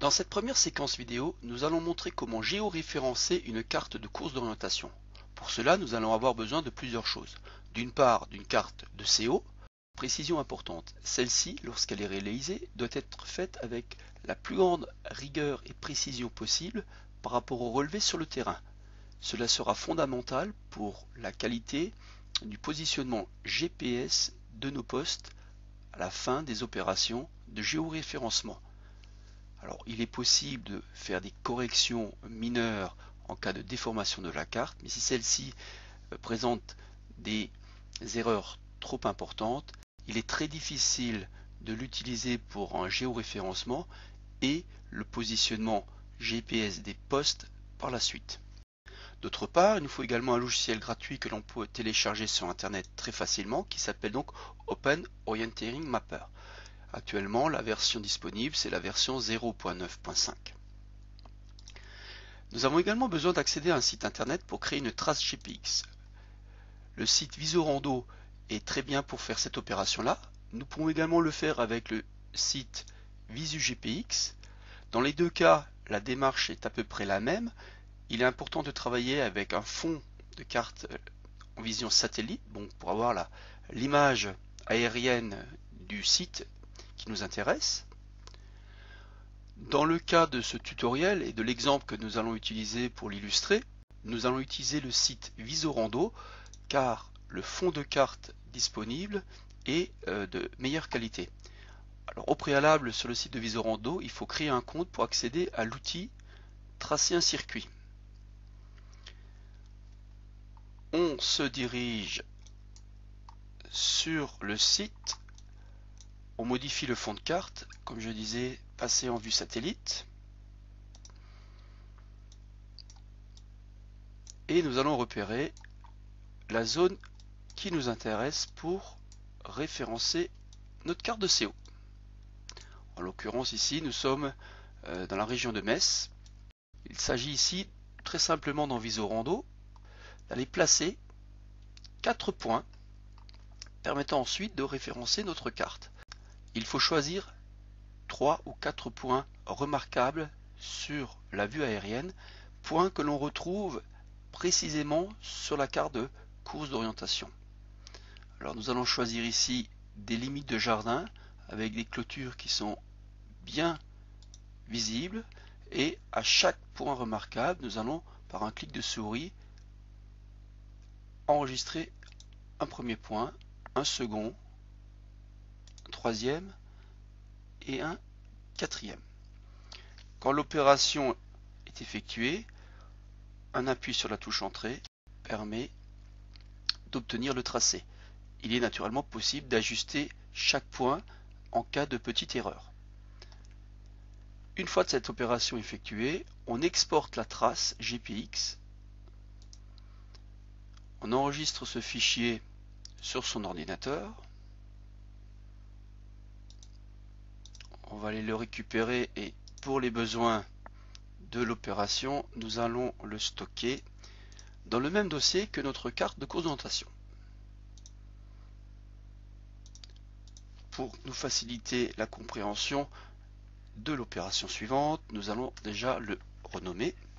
Dans cette première séquence vidéo, nous allons montrer comment géoréférencer une carte de course d'orientation. Pour cela, nous allons avoir besoin de plusieurs choses. D'une part, d'une carte de CO. Précision importante, celle-ci, lorsqu'elle est réalisée, doit être faite avec la plus grande rigueur et précision possible par rapport au relevé sur le terrain. Cela sera fondamental pour la qualité du positionnement GPS de nos postes à la fin des opérations de géoréférencement. Alors, il est possible de faire des corrections mineures en cas de déformation de la carte, mais si celle-ci présente des erreurs trop importantes, il est très difficile de l'utiliser pour un géoréférencement et le positionnement GPS des postes par la suite. D'autre part, il nous faut également un logiciel gratuit que l'on peut télécharger sur internet très facilement qui s'appelle donc Open Orienteering Mapper. Actuellement, la version disponible, c'est la version 0.9.5. Nous avons également besoin d'accéder à un site internet pour créer une trace GPX. Le site Visorando est très bien pour faire cette opération-là. Nous pouvons également le faire avec le site VisuGPX. Dans les deux cas, la démarche est à peu près la même. Il est important de travailler avec un fond de carte en vision satellite, donc pour avoir l'image aérienne du site qui nous intéresse. Dans le cas de ce tutoriel et de l'exemple que nous allons utiliser pour l'illustrer, nous allons utiliser le site Visorando car le fond de carte disponible est de meilleure qualité. Alors, au préalable, sur le site de Visorando, il faut créer un compte pour accéder à l'outil Tracer un circuit. On se dirige sur le site, on modifie le fond de carte, comme je disais, passer en vue satellite, et nous allons repérer la zone qui nous intéresse pour référencer notre carte de CO. En l'occurrence ici, nous sommes dans la région de Metz. Il s'agit ici très simplement dans Visorando d'aller placer 4 points permettant ensuite de référencer notre carte. Il faut choisir 3 ou 4 points remarquables sur la vue aérienne, points que l'on retrouve précisément sur la carte de course d'orientation. Alors nous allons choisir ici des limites de jardin avec des clôtures qui sont bien visibles et à chaque point remarquable nous allons par un clic de souris enregistrer un premier point, un second, un troisième et un quatrième. Quand l'opération est effectuée, un appui sur la touche entrée permet d'obtenir le tracé. Il est naturellement possible d'ajuster chaque point en cas de petite erreur. Une fois cette opération effectuée, on exporte la trace GPX, on enregistre ce fichier sur son ordinateur, on va aller le récupérer et pour les besoins de l'opération, nous allons le stocker dans le même dossier que notre carte de course d'orientation. Pour nous faciliter la compréhension de l'opération suivante, nous allons déjà le renommer.